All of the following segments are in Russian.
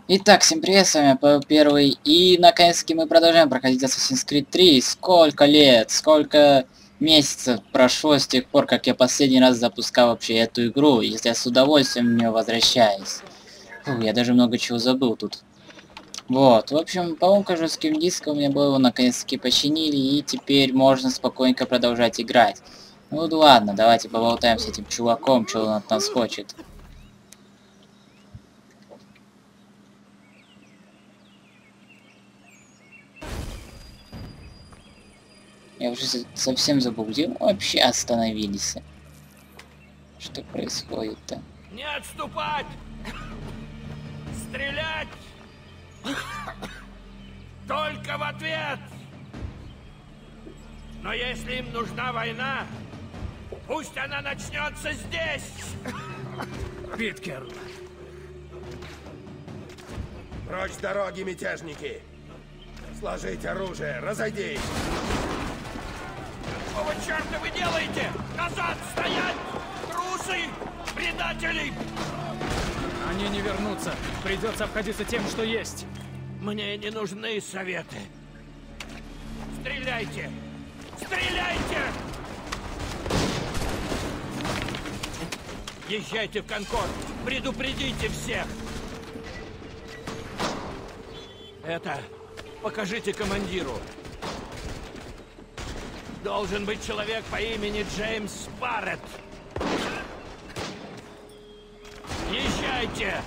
Итак, всем привет, с вами Первый, и наконец-таки мы продолжаем проходить Assassin's Creed 3. Сколько лет, сколько месяцев прошло с тех пор, как я последний раз запускал вообще эту игру, если я с удовольствием в нее возвращаюсь. Фу, я даже много чего забыл тут. Вот, в общем, поломка жестким диском у меня была, его наконец-таки починили, и теперь можно спокойненько продолжать играть. Ну да ладно, давайте поболтаем с этим чуваком, что он от нас хочет. Я уже совсем забыл, где мы вообще остановились. Что происходит-то? Не отступать! Стрелять! Только в ответ! Но если им нужна война, пусть она начнется здесь! Питкер! Прочь с дороги, мятежники! Сложить оружие, разойдись! Какого черта вы делаете? Назад стоять! Трусы! Предатели! Они не вернутся. Придется обходиться тем, что есть. Мне не нужны советы. Стреляйте! Стреляйте! Езжайте в Конкорд! Предупредите всех! Это покажите командиру. Должен быть человек по имени Джеймс Барретт. Езжайте!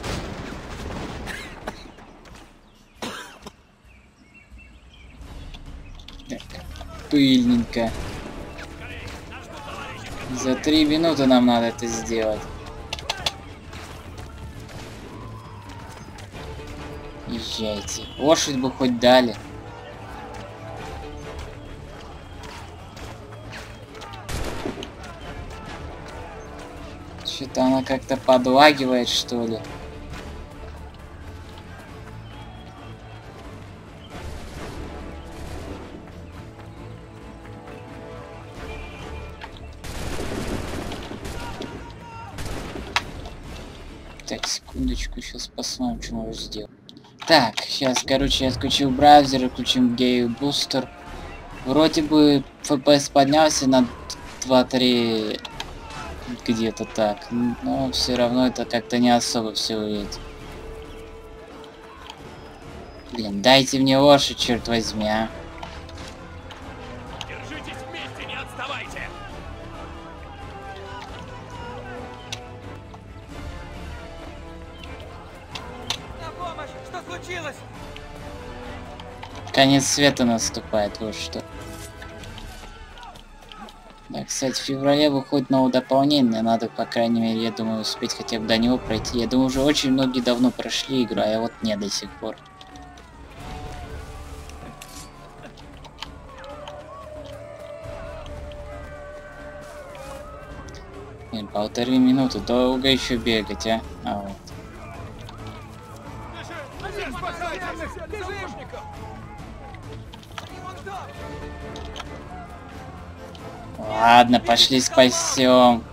Пыльненько. За 3 минуты нам надо это сделать. Езжайте. Лошадь бы хоть дали. Что-то она как-то подлагивает, что ли. Так, секундочку, сейчас посмотрим, что можно сделать. Так, сейчас, короче, я отключил браузер, включим Game Booster. Вроде бы FPS поднялся на 2-3 где-то так, но все равно это как-то не особо все выглядит. Блин, дайте мне лошадь, черт возьми, а. Держитесь вместе, не отставайте! На помощь! Что случилось? Конец света наступает, вот что. Да, кстати, в феврале выходит новое дополнение, надо, по крайней мере, я думаю, успеть хотя бы до него пройти. Я думаю, уже очень многие давно прошли игру, а я вот не до сих пор. Блин, 1,5 минуты, долго еще бегать, а? А вот. Ладно, пошли спасем.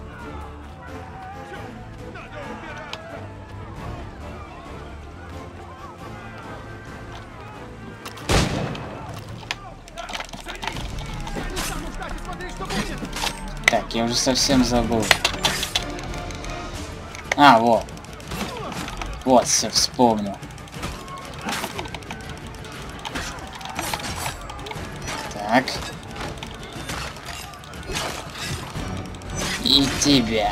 Так, я уже совсем забыл. А, вот. Вот, все вспомнил. Так. И тебя.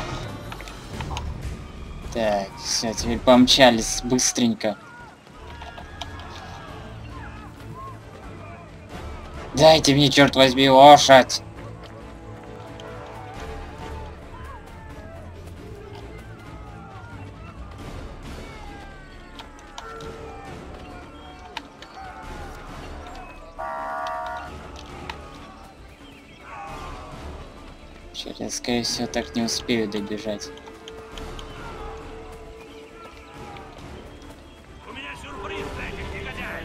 Так, все, теперь помчались быстренько. Дайте мне, черт возьми, лошадь. Черт, я, скорее всего, так не успею добежать. У меня сюрприз для этих негодяев!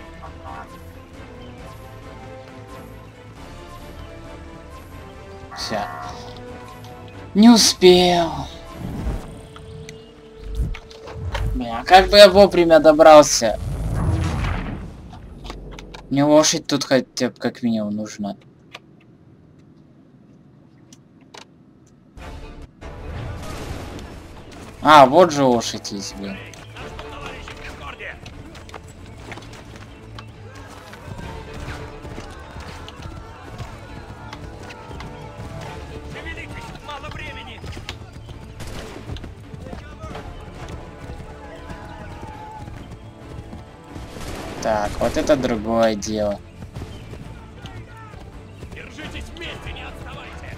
Все. Не успел. Бля, как бы я вовремя добрался. Мне лошадь тут хотя бы как минимум нужна. А, вот же лошадь есть, блин. Мало времени. Так, вот это другое дело. Держитесь вместе, не отставайте.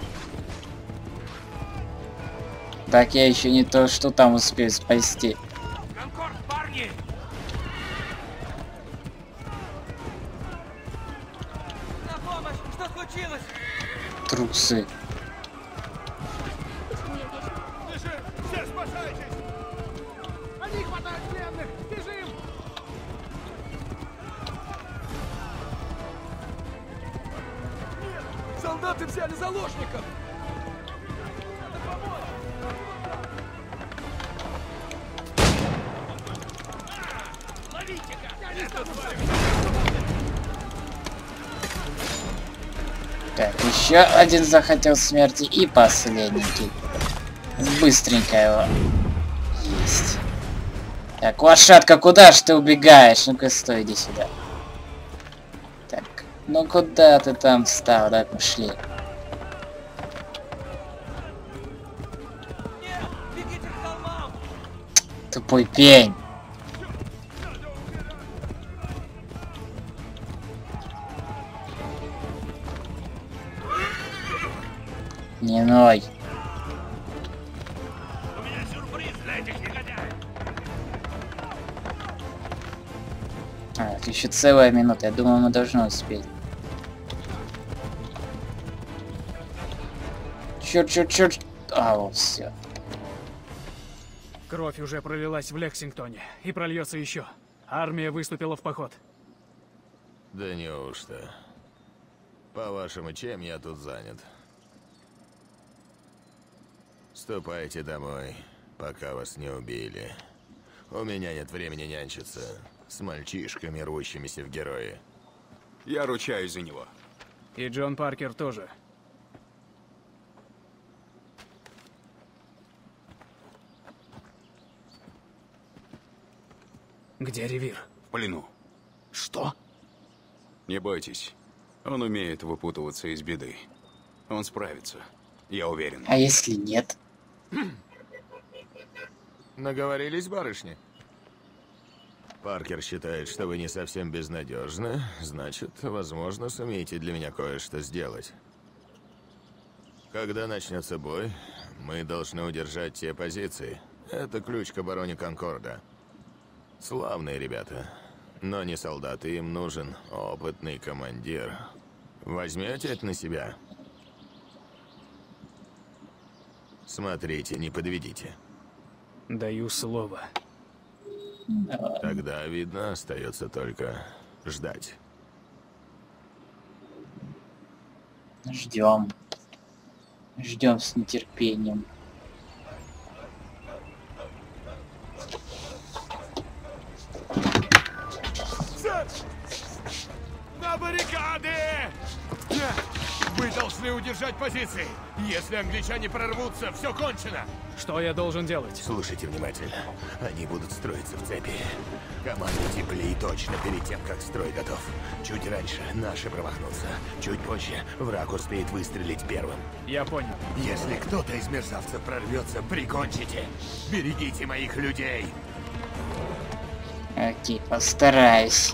Так я еще не то, что там успею спасти. Конкорд, парни! На помощь! Что случилось? Трусы. Все спасайтесь! Они хватают пленных! Бежим! Солдаты взяли заложников! Так, еще один захотел смерти и последний. Быстренько его. Есть. Так, лошадка, куда ж ты убегаешь? Ну-ка, стой, иди сюда. Так, ну куда ты там встал? Да, пошли. Нет! Бегите к холмам! Тупой пень. Не ной. У меня сюрприз для этих негодяев. А, еще целая минута. Я думаю, мы должны успеть. Черт. А, вот все. Кровь уже пролилась в Лексингтоне и прольется еще. Армия выступила в поход. Да неужто? По-вашему, чем я тут занят? Ступайте домой, пока вас не убили. У меня нет времени нянчиться с мальчишками, рвущимися в герои. Я ручаюсь за него. И Джон Паркер тоже. Где Ревир? В плену. Что? Не бойтесь. Он умеет выпутываться из беды. Он справится. Я уверен. А если нет? Наговорились, барышни? Паркер считает, что вы не совсем безнадежны. Значит, возможно, сумеете для меня кое-что сделать. Когда начнется бой, мы должны удержать те позиции. Это ключ к обороне Конкорда. Славные ребята, но не солдаты, им нужен опытный командир. Возьмете это на себя? Смотрите, не подведите. Даю слово. Тогда, видно, остается только ждать. Ждем. Ждем с нетерпением. На баррикады! Вы должны удержать позиции. Если англичане прорвутся, все кончено. Что я должен делать? Слушайте внимательно. Они будут строиться в цепи. Командуйте плей точно перед тем, как строй готов. Чуть раньше наши промахнутся. Чуть позже враг успеет выстрелить первым. Я понял. Если кто-то из мерзавцев прорвется, прикончите. Берегите моих людей. Окей, постараюсь.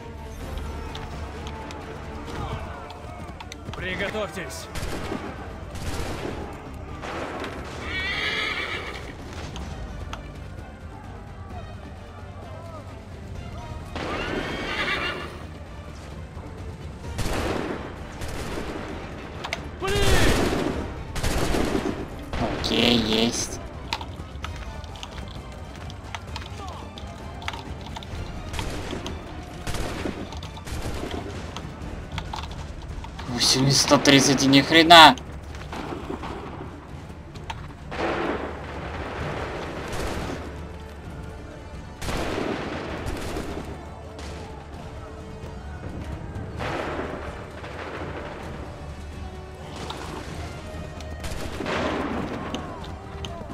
Приготовьтесь. Окей, есть. Усилий 130, ни хрена.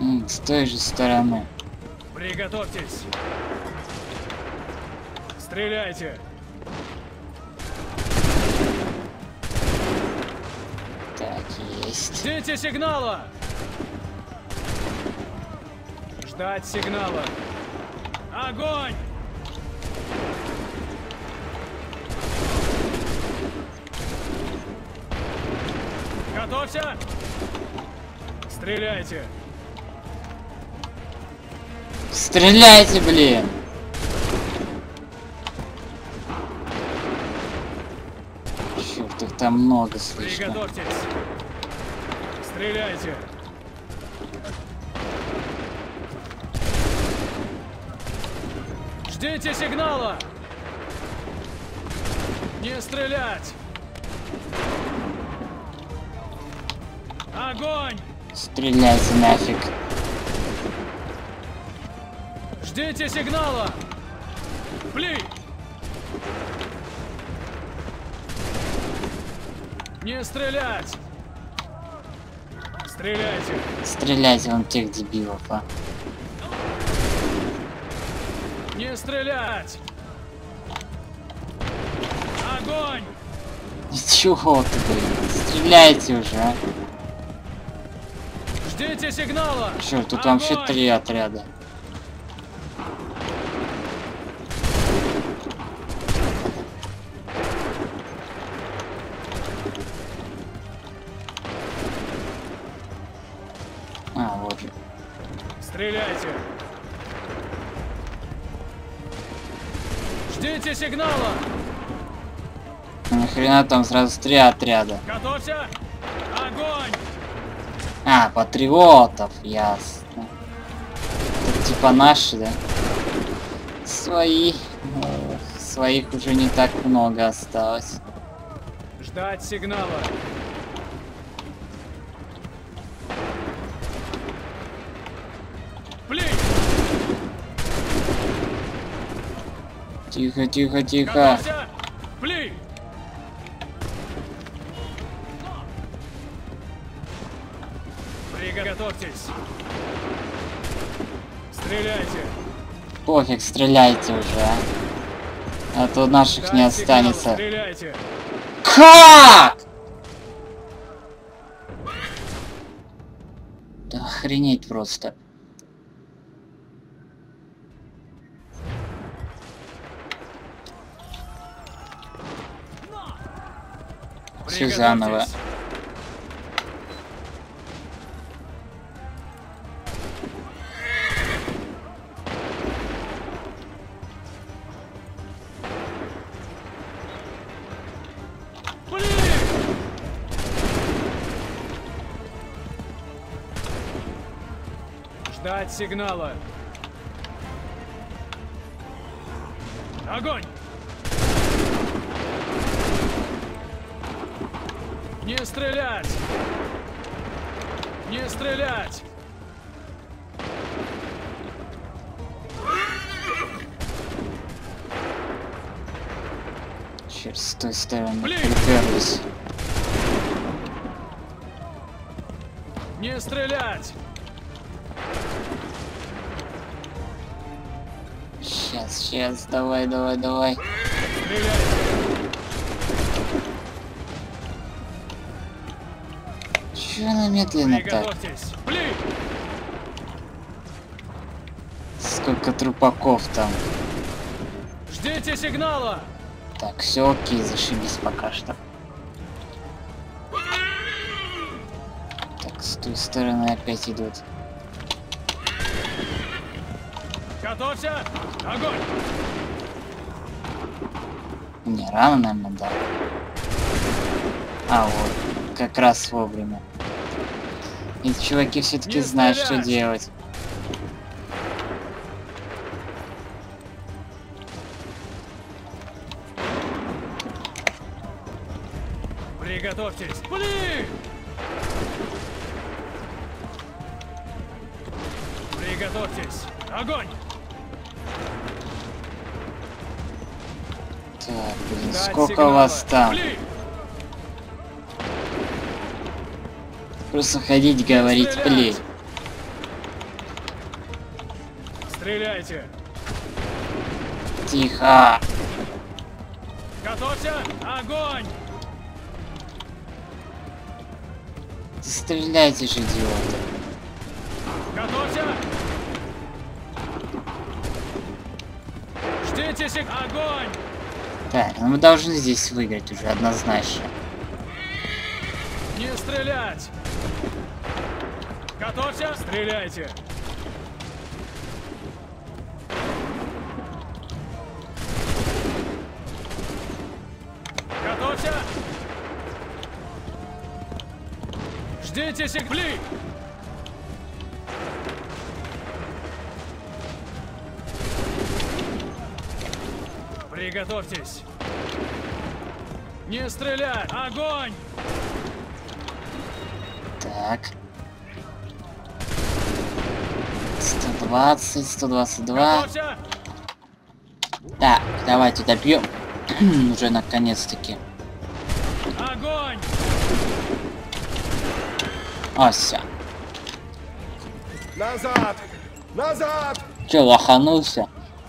С той же стороны. Приготовьтесь. Стреляйте. Так, есть. Ждите сигнала. Ждать сигнала. Огонь! Готовься! Стреляйте! Стреляйте, блин! Черт, их там много слышно. Приготовьтесь! Стреляйте! Ждите сигнала! Не стрелять! Огонь! Стреляйте нафиг. Ждите сигнала! Пли! Не стрелять! Стреляйте! Стреляйте вон тех дебилов, а. Не стрелять! Огонь! Чего ты, блин? Стреляйте уже, а. Ждите сигнала! Черт, тут Огонь! вообще 3 отряда. А, вот же. Стреляйте! Ждите сигнала! Нахрена там сразу 3 отряда? Готовься! Огонь! А, патриотов, ясно. Это типа наши, да? Свои. Своих уже не так много осталось. Ждать сигнала! Пли! Тихо, тихо, тихо. Готовься! Пли! Приготовьтесь! Стреляйте! Пофиг, стреляйте уже, а. А то наших не Ждать сигнала, останется. Стреляйте! Как? Да охренеть просто. Все заново. Приготовьтесь. Пли! Ждать сигнала. Огонь! Не стрелять! Не стрелять! Черт, с той стороны Блин! приперлись. Не стрелять! Сейчас, давай. Стреляйте! Чё она медленно так? Приготовьтесь! Пли! Сколько трупаков там. Ждите сигнала! Так, все окей, зашибись пока что. Так, с той стороны опять идут. Готовься! Огонь! Не, рано, наверное, да. А, вот, как раз вовремя. Эти чуваки все-таки Не знают, что стрелять! делать. Приготовьтесь! Пли! Приготовьтесь! Огонь! Так, блин, Ждать сколько сигнала. вас там? Пли! Просто ходить, говорить, стрелять! плей. Стреляйте! Тихо! Готовься! Огонь! Стреляйте же, идиоты! Готовься! Ждите огонь! Так, ну мы должны здесь выиграть уже однозначно. Не стрелять! Готовься! Стреляйте! Готовься! Ждите сигнали! Приготовьтесь! Не стрелять! Огонь! Так. 120, 122. Готовься! Так, давайте добьем. Уже наконец-таки. Огонь! О, всё. Назад! Назад! Че, лоханулся?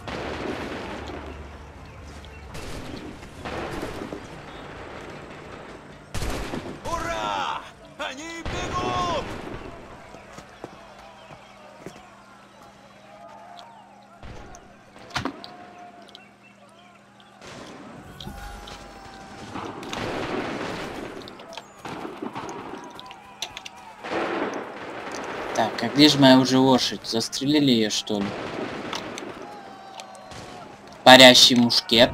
Ура! Они бегут! Так, а где же моя уже лошадь? Застрелили ее, что ли? Парящий мушкет.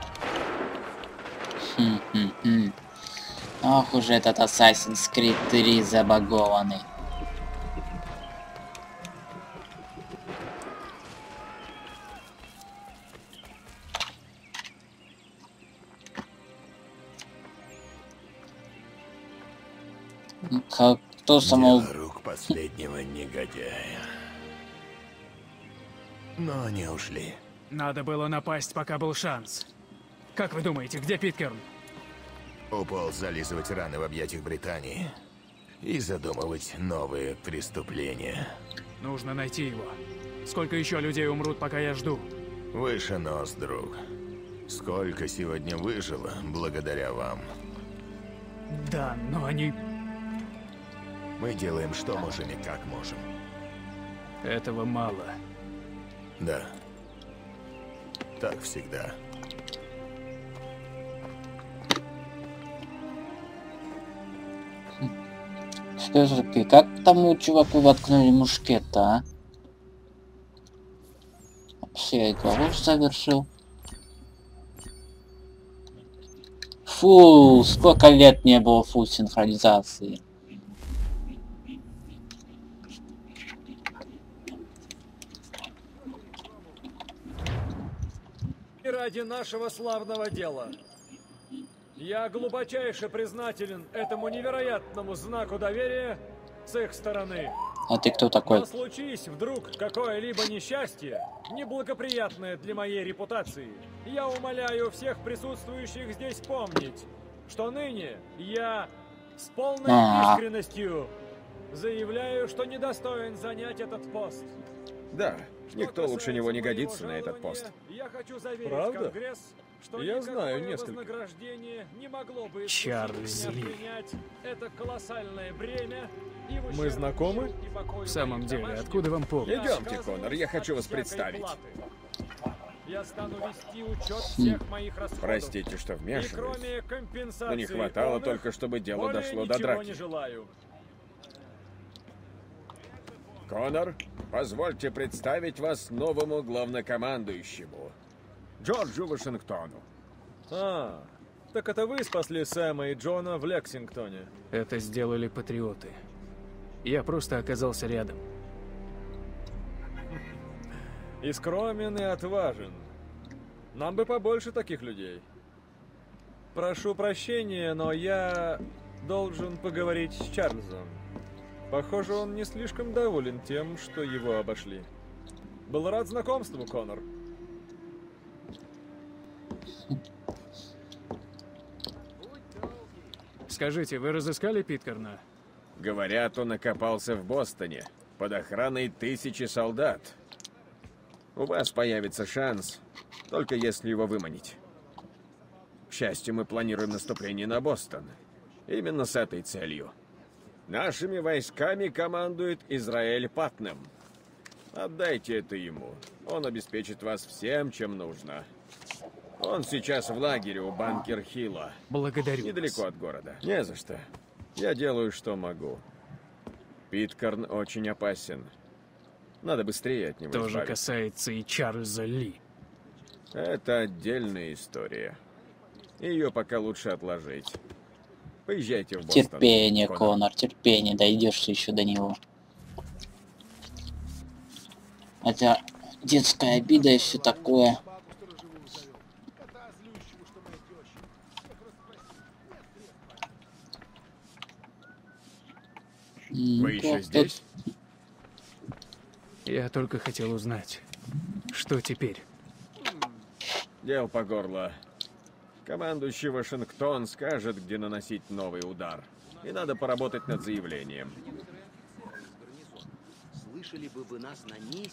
Хм. Ох, уже этот Assassin's Creed 3 забагованный. Кто самого... Дело рук последнего негодяя. Но они ушли. Надо было напасть, пока был шанс. Как вы думаете, где Питкерн? Уполз зализывать раны в объятиях Британии и задумывать новые преступления. Нужно найти его. Сколько еще людей умрут, пока я жду? Выше нос, друг. Сколько сегодня выжило благодаря вам. Да, но они... Мы делаем, что можем и как можем. Этого мало. Да. Так всегда. Скажи, как тому чуваку воткнули мушкет-то, а? Вообще, я голову завершил. Фу, сколько лет не было фул синхронизации. И ради нашего славного дела. Я глубочайше признателен этому невероятному знаку доверия с их стороны. А ты кто такой? Но случись вдруг какое-либо несчастье, неблагоприятное для моей репутации, я умоляю всех присутствующих здесь помнить, что ныне я с полной искренностью заявляю, что недостоин занять этот пост. Да, никто лучше него не годится на этот пост. Я хочу заверить Правда? Конгресс, что Я знаю никакое несколько. вознаграждение не могло бы Чарльз исключить меня Ли. принять это колоссальное бремя и в Мы ущерб знакомы? миру и покою В самом моих деле, домашних. откуда вам помнить? Я Идемте, отказываюсь Конор, я хочу вас от всякой представить. платы. Я стану вести учет всех моих расходов. Простите, что И вмешиваюсь. кроме компенсации Но не хватало полных, только, чтобы дело более дошло до ничего драки. не желаю. Конор, позвольте представить вас новому главнокомандующему. Джорджу Вашингтону. А, так это вы спасли Сэма и Джона в Лексингтоне. Это сделали патриоты. Я просто оказался рядом. И скромен, и отважен. Нам бы побольше таких людей. Прошу прощения, но я должен поговорить с Чарльзом. Похоже, он не слишком доволен тем, что его обошли. Был рад знакомству, Конор. Скажите, вы разыскали Питкерна? Говорят, он окопался в Бостоне под охраной 1000 солдат. У вас появится шанс, только если его выманить. К счастью, мы планируем наступление на Бостон. Именно с этой целью. Нашими войсками командует Израиль Патнем. Отдайте это ему. Он обеспечит вас всем, чем нужно. Он сейчас в лагере у Банкер-Хилла. Благодарю Недалеко вас. от города. Не за что. Я делаю, что могу. Питкарн очень опасен. Надо быстрее от него То же избавиться. касается и Чарльза Ли. Это отдельная история. Ее пока лучше отложить. Поезжайте в Бостон. Терпение, Конор. Конор, терпение, дойдешь ты еще до него. Это детская обида и все такое. Вы еще здесь? Я только хотел узнать, что теперь? Дел по горло. Командующий Вашингтон скажет, где наносить новый удар. И надо поработать над заявлением. Слышали бы вы нас на низ?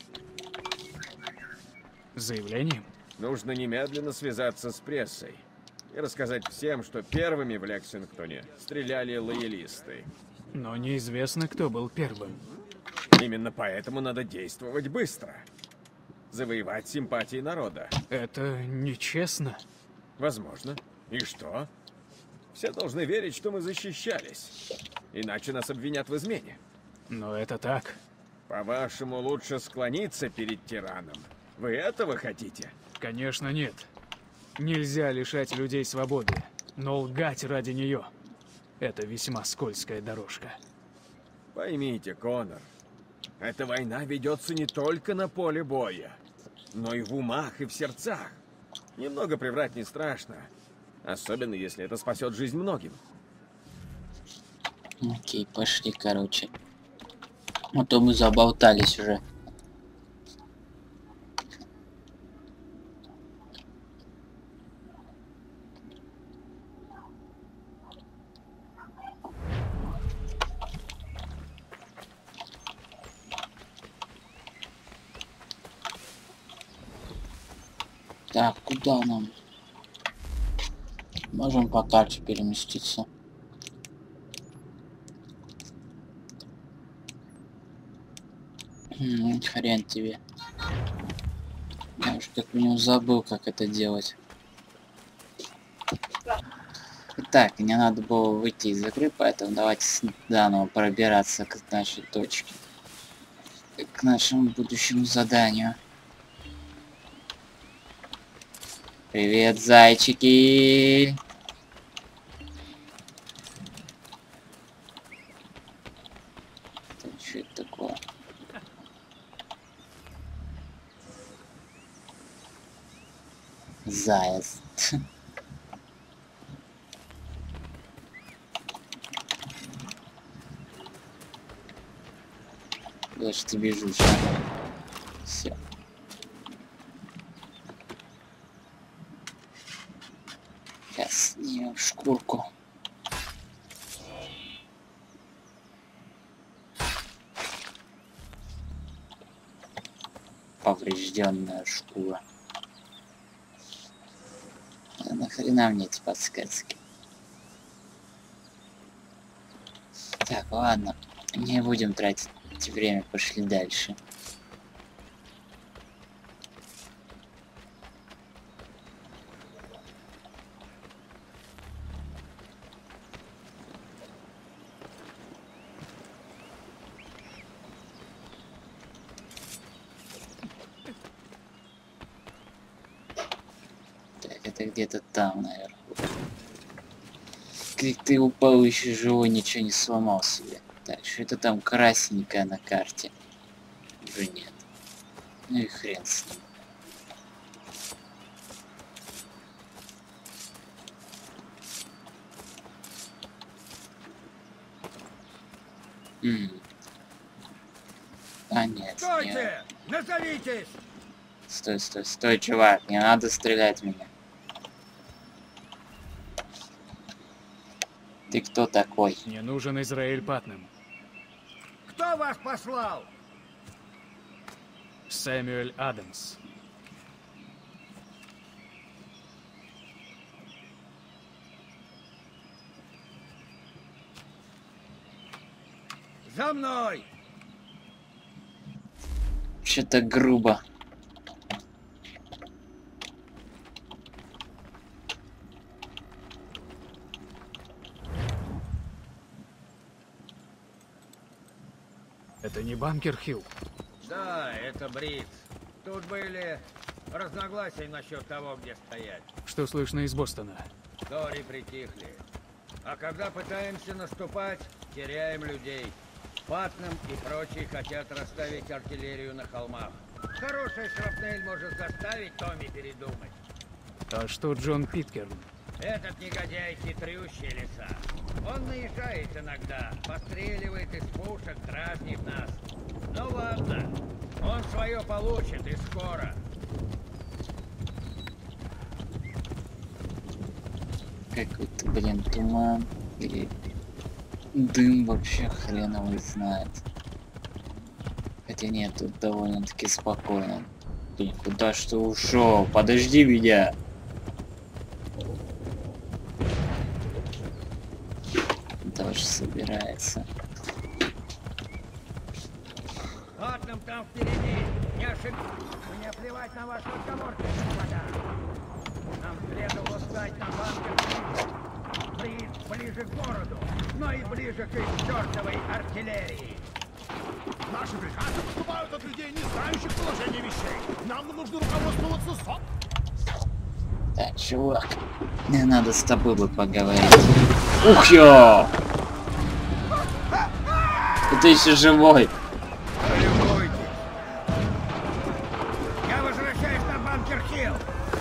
Заявлением? Нужно немедленно связаться с прессой. И рассказать всем, что первыми в Лексингтоне стреляли лоялисты. Но неизвестно, кто был первым. Именно поэтому надо действовать быстро. Завоевать симпатии народа. Это нечестно. Возможно. И что? Все должны верить, что мы защищались. Иначе нас обвинят в измене. Но это так. По-вашему, лучше склониться перед тираном? Вы этого хотите? Конечно, нет. Нельзя лишать людей свободы, но лгать ради нее — это весьма скользкая дорожка. Поймите, Конор, эта война ведется не только на поле боя, но и в умах и в сердцах. Немного приврать не страшно, особенно если это спасет жизнь многим. Окей, пошли, короче. А то мы заболтались уже. Так, куда нам? Можем по карте переместиться. Хрен тебе. Я уж как минимум забыл, как это делать. Итак, мне надо было выйти из игры, поэтому давайте заново пробираться к нашей точке. К нашему будущему заданию. Привет, зайчики! Что это такое? Заяц. Лучше ты бежишь. Все. Сейчас снимем шкурку. Поврежденная шкура. А нахрена мне эти подсказки? Так, ладно. Не будем тратить время, пошли дальше. Так, это где-то там, наверху. Ты упал еще живой, ничего не сломал себе. Так, что это там красненькое на карте? Уже нет. Ну и хрен с ним. А нет, нет. Стойте! Назовитесь! Стой, стой, стой, чувак, не надо стрелять в меня. Ты кто такой? Мне нужен Израиль Патнем. Кто вас послал? Сэмюэль Адамс. За мной! Что-то грубо. Это не Банкер Хилл. Да, это Брикс. Тут были разногласия насчет того, где стоять. Что слышно из Бостона? Тори притихли. А когда пытаемся наступать, теряем людей. Патнам и прочие хотят расставить артиллерию на холмах. Хорошая шрапнель может заставить Томми передумать. А что Джон Питкерн? Этот негодяй хитрющий лиса. Он наезжает иногда, постреливает из пушек, дразнит нас. Ну ладно, он свое получит и скоро. Какой-то, блин, туман или дым, вообще хрен его знает. Хотя нет, тут довольно-таки спокойно. Блин, куда ж ты ушел? Подожди меня. Дождь собирается. Патнам там впереди. Не ошибись. Мне плевать на ваш разговор, господа. Нам следовало стать на Банкер ближе к городу, но и ближе к их чертовой артиллерии. Наши приказы поступают от людей, не знающих положения вещей. Нам нужно руководствоваться Так, чувак, мне надо с тобой бы поговорить. Ух ё! Ты еще живой. Полюбуйтесь. Я возвращаюсь на Банкер-Хилл.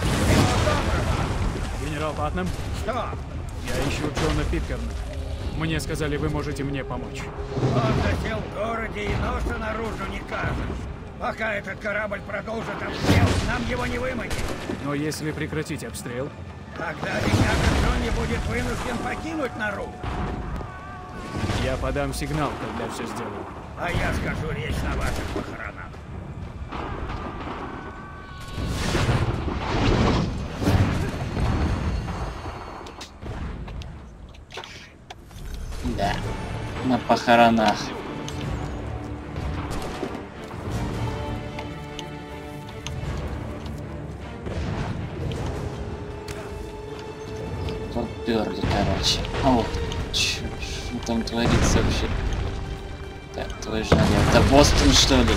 Генерал Патнам? Что? Я ищу Джона Питкерна. Мне сказали, вы можете мне помочь. Он засел в городе и носа наружу не кажет. Пока этот корабль продолжит обстрел, нам его не выманить. Но если прекратить обстрел... Тогда бедняга Джонни будет вынужден покинуть нору. Я подам сигнал, когда все сделаю. А я скажу речь на ваших похоронах. Да, на похоронах. Поперли, короче. Ох, что там творится вообще? Так, твой же надо. Это Бостон, что ли?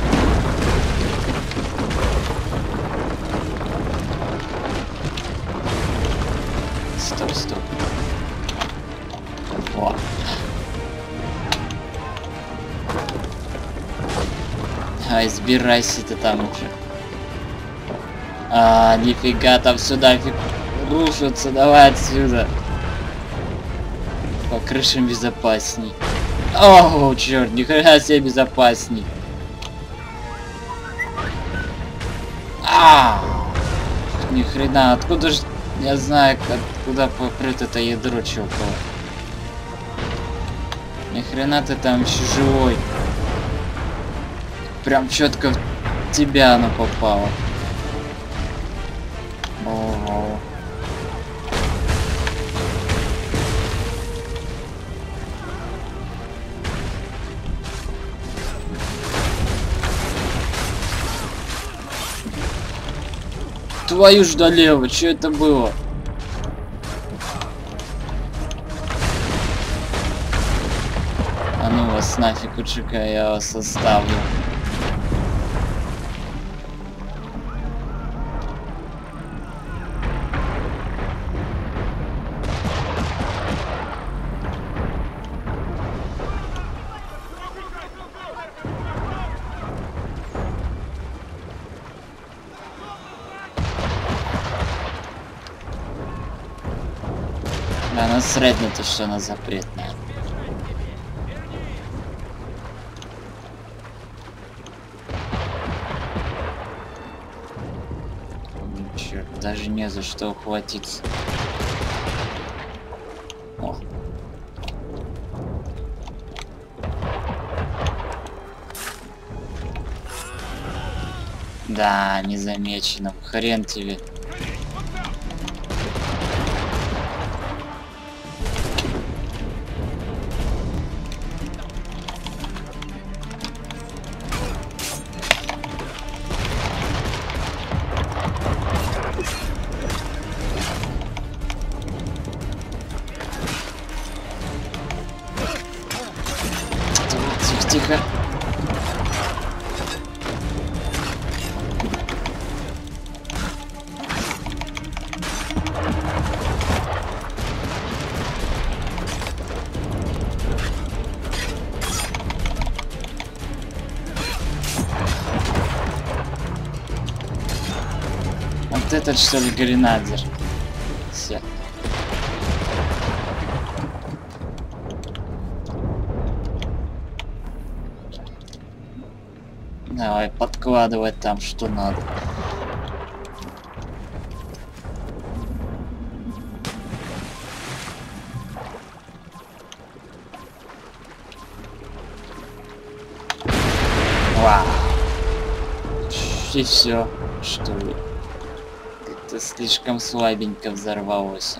Стоп, стоп. О. Ай, сбирайся ты там уже. А, нифига, там сюда рушатся, давай отсюда. По крышам безопасней. О, черт, нихрена себе безопасней. Ни хрена, откуда же... Я знаю, откуда попрет это ядро чёртово. Ни хрена ты там еще живой. Прям четко в тебя оно попало. Ого. Твою ж долево, что это было? А ну вас нафиг, учика, я вас оставлю. Да, насрать на то, что она запретная. Черт, даже не за что ухватиться. О. Да, незамеченным. Хрен тебе. Тихо. Вот этот, что ли, гренадер? Все. Давай, подкладывай там, что надо. Вау. И все, что ли? Это слишком слабенько взорвалось.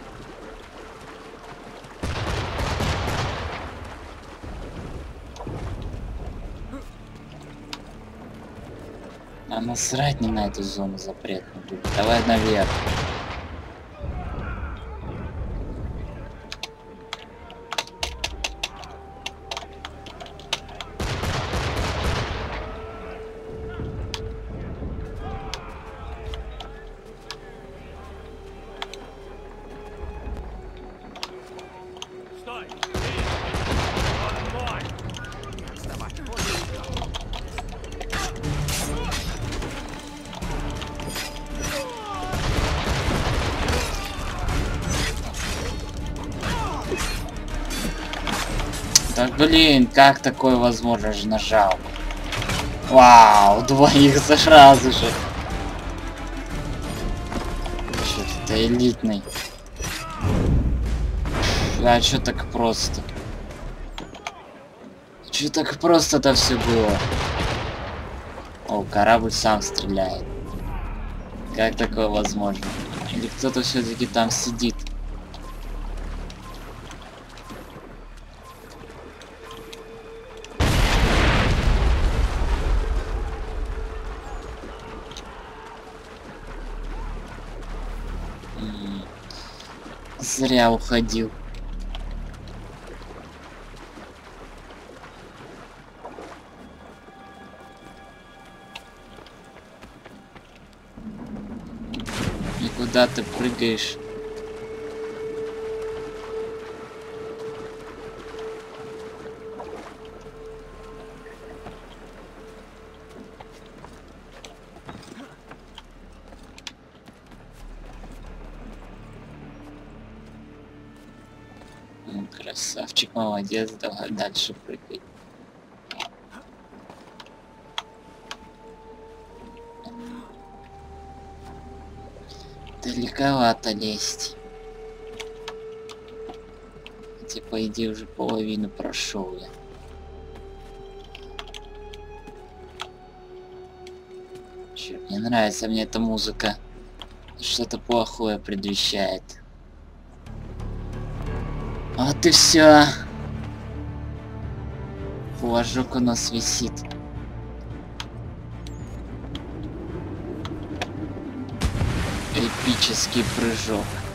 А насрать не на эту зону запретную. Давай наверх. Стой! Он мой! Так, блин, как такое возможно? Же нажал. Вау, двоих сразу же. Что-то элитный. А чё так просто? Чё так просто-то все было? О, корабль сам стреляет. Как такое возможно? Или кто-то все-таки там сидит? Зря уходил. И куда ты прыгаешь? Красавчик, молодец, давай дальше прыгай. Далековато лезть. Хотя, по идее, уже половину прошел я. Черт, не нравится мне эта музыка. Что-то плохое предвещает. Вот и все. Флажок у нас висит. Эпический прыжок.